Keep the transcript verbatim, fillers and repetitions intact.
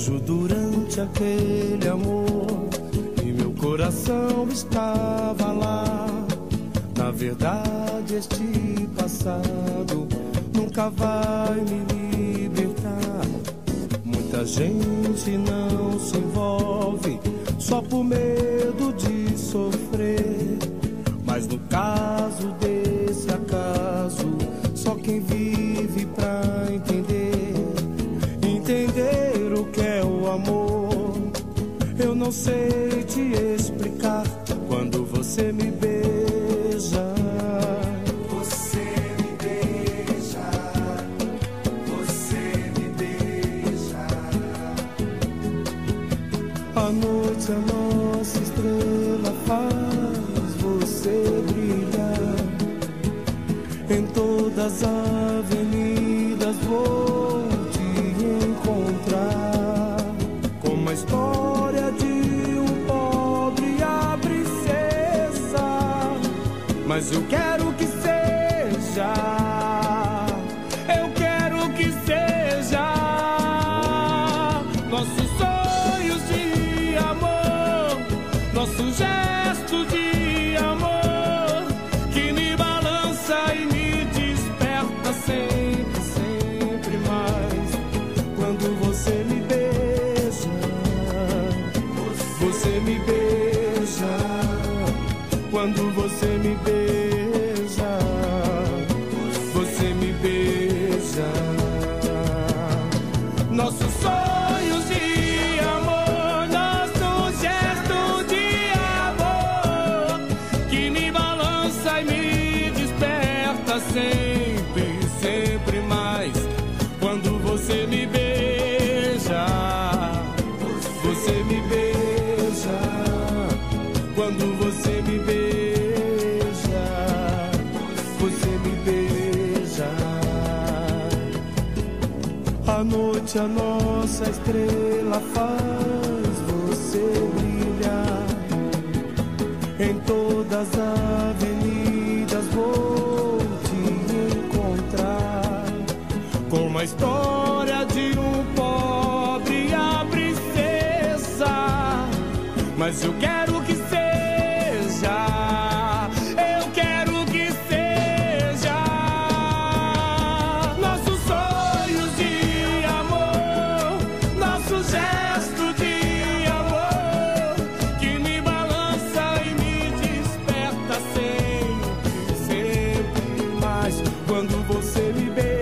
beijo durante aquele amor e meu coração estava lá. Na verdade, este passado nunca vai me libertar. Muita gente não se envolve só por medo de sofrer, mas no caso desse acaso, só quem vive pra entender, entender o que é o amor. Eu não sei te explicar quando você me beija. Você me beija, você me beija. À noite a nossa estrela faz você brilhar. Em todas as avenidas vou te encontrar, como a história de um pobre e a princesa. Mas eu quero que seja, eu quero que seja nossos sonhos de amor, nosso gesto de amor, que me balança e me desperta sempre, sempre mais. Quando você me beija, você me beija. Quando você me beija, você me beija. Nossos sonhos de amor, nosso gesto de amor, que me balança e me desperta sempre, sempre mais. Quando você me beija, você me beija. Quando você me beija, você me beija. À noite a nossa estrela faz você brilhar. Em todas as avenidas vou te encontrar, como a história de um pobre e a princesa. Mas eu quero que seja, eu quero que seja nossos sonhos de amor, nosso gesto de amor, que me balança e me desperta sempre, sempre mais. Quando você me beija,